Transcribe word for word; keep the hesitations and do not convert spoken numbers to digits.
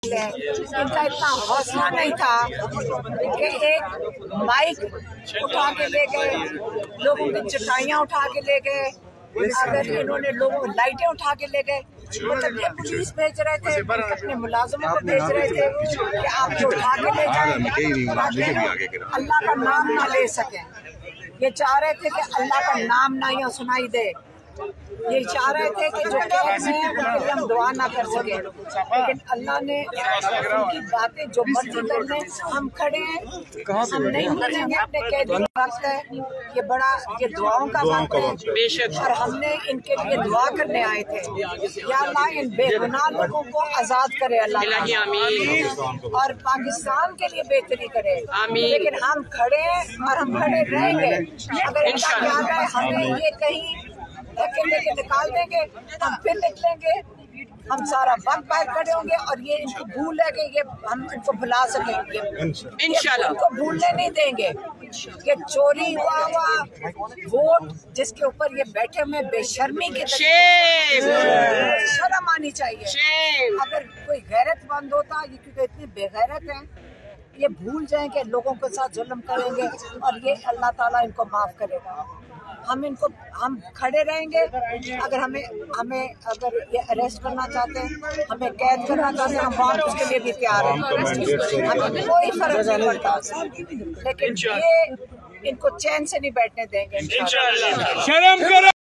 نکلے ہیں. ان کا اتنا حوصلہ نہیں تھا کہ ایک مائک اٹھا کے لے گئے, لوگوں کی چٹائیاں اٹھا کے لے گئے, اگر انہوں نے لوگوں لائٹیں اٹھا کے لے گئے. مطلب یہ پولیس بھیج رہے تھے, اپنے ملازموں کو بھیج رہے تھے کہ آپ کو اٹھا کے لے جائیں, اللہ کا نام نہ لے سکیں. یہ چاہ رہے تھے کہ اللہ کا نام نہ یوں سنائی دے. یہ چاہ رہے تھے کہ جو قید میں ہیں ان کے لیے ہم دعا نہ کر سکیں, لیکن اللہ نے ان کی باتیں جو مرضی کر لیں. ہم کھڑے ہیں, ہم نہیں بھولیں گے اپنے قیدی کا وقت ہے, یہ بڑا یہ دعاؤں کا وقت ہے, اور ہم نے ان کے لیے دعا کرنے آئے تھے. یا اللہ ان بے گناہ لوگوں کو آزاد کرے اللہ, اور پاکستان کے لیے بہتری کرے. لیکن ہم کھڑے ہیں اور ہم کھڑے رہیں گے. اگر ان کا خیال ہے ہمیں یہ کہیں دھکے دے کے نکال دیں گے, ہم پھر نکلیں گے. ہم سارا وقت باہر کھڑے ہوں گے, اور یہ ان کو بھول ہے کہ یہ ہم ان کو بھلا سکیں گے انشاءاللہ. ان کو بھولنے نہیں دیں گے کہ چوری ہوا ہوا ووٹ جس کے اوپر یہ بیٹھے ہوئے بے شرمی کی شرم آنی چاہیے. اگر کوئی غیرت مند ہوتا, یہ کیونکہ اتنے بے غیرت ہیں, یہ بھول جائیں کہ لوگوں کے ساتھ ظلم کریں گے, اور یہ اللہ تعالیٰ ان کو معاف کرے گا. ہم ان کو ہم کھڑے رہیں گے. اگر ہمیں ہمیں اگر یہ اریسٹ کرنا چاہتے ہیں, ہمیں قید کرنا چاہتے ہیں, ہم وہاں اس کے لیے بھی تیار ہیں. ہمیں کوئی فرق نہیں پڑتا, لیکن یہ ان کو چین سے نہیں بیٹھنے دیں گے.